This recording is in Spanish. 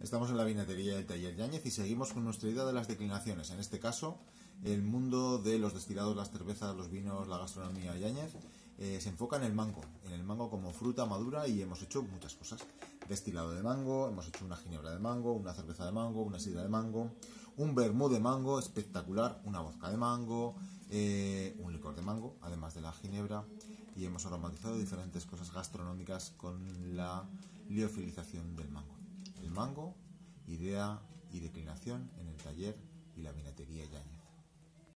Estamos en la vinatería del taller Yáñez y seguimos con nuestra idea de las declinaciones. En este caso, el mundo de los destilados, las cervezas, los vinos, la gastronomía Yáñez se enfoca en el mango como fruta madura, y hemos hecho muchas cosas. Destilado de mango, hemos hecho una ginebra de mango, una cerveza de mango, una sidra de mango, un vermú de mango espectacular, una vodka de mango, un licor de mango, además de la ginebra, y hemos aromatizado diferentes cosas gastronómicas con la liofilización del mango. El mango, idea y declinación en el taller y la vinatería Yáñez.